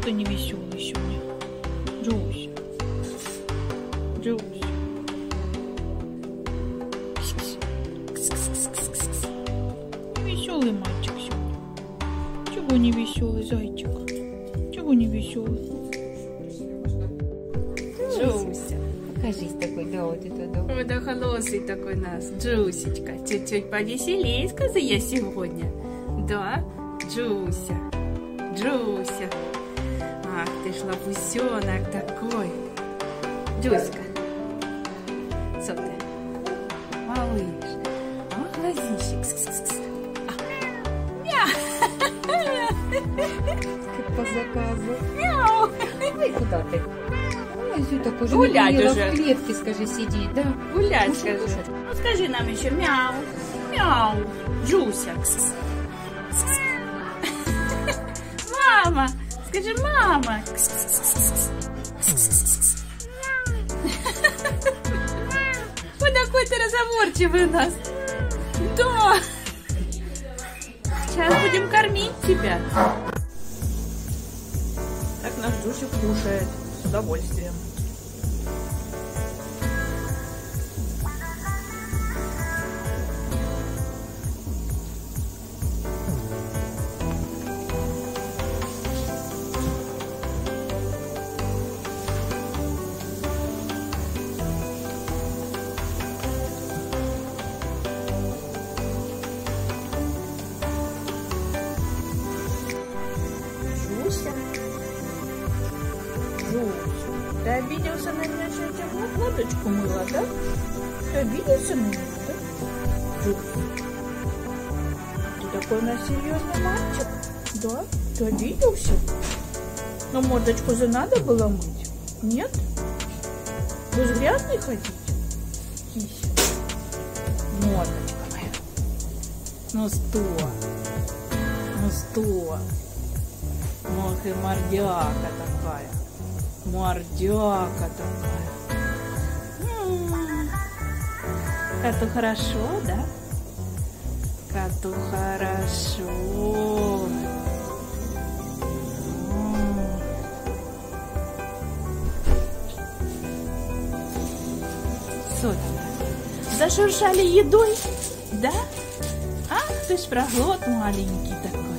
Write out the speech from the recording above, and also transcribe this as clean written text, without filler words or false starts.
какой-то невеселый сегодня. Джуся. Джуся. Невеселый мальчик сегодня. Чего не веселый, зайчик? Чего не веселый? Джуся. Покажись такой, да, вот это да. Ой, да холосый такой нас. Джусечка. Чуть-чуть повеселее, скажи я сегодня. Да, Джуся. Джуся. Ах ты ж лапусенок такой. Джуська. Что ты? Малыш. Ах, глазищик. Как по заказу. Мяу. Ой, куда ты? Ой, все такой же. Гулять уже. В клетке, скажи, сидеть, да? Гулять, скажи. Ну, скажи нам еще мяу. Мяу. Джуся. Мама. Скажи, мама. Ой, такой ты разговорчивый у нас. Да. Сейчас будем кормить тебя. Так наш Джусик кушает с удовольствием. Джуся. Джуся. Ты обиделся на меня, что я тебе лодочку мыла, да? Ты обиделся на меня, да? Джуся. Ты такой у нас серьезный мальчик, да? Ты обиделся? Но мордочку же надо было мыть, нет? Вы же грязный хотите? Кися. Мордочка моя. Ну что? Ну что? Ох и мордяка такая. Мордяка такая. Коту хорошо, да? Коту хорошо. Что там? Зашуршали едой, да? Ах ты ж проглот маленький такой.